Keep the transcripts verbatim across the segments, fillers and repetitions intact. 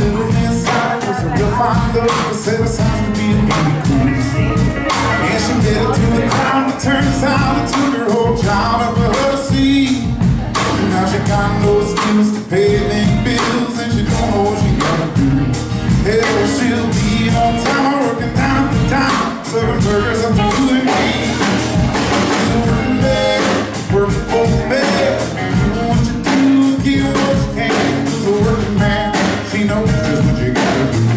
little Miss Sally was a real fine girl, but said it sounds to be a beauty queen. And she made it to the crown, but turns out it took her whole job for her to see. Now she got no skills to pay them bills, and she don't know what she gonna do. Hell, she'll be on time, working down at the town, serving burgers up to you and me. She's working bad, working for the bad. Do what you do, give what you can. She's a working man, she knows just what you gotta do.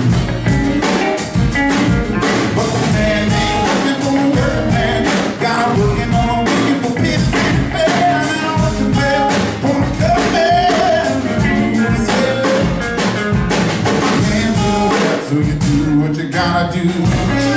But the man ain't working for a working man. Got her working on a weekend for piss and bad. And I'm working bad for the cup man. So you do what you gotta do.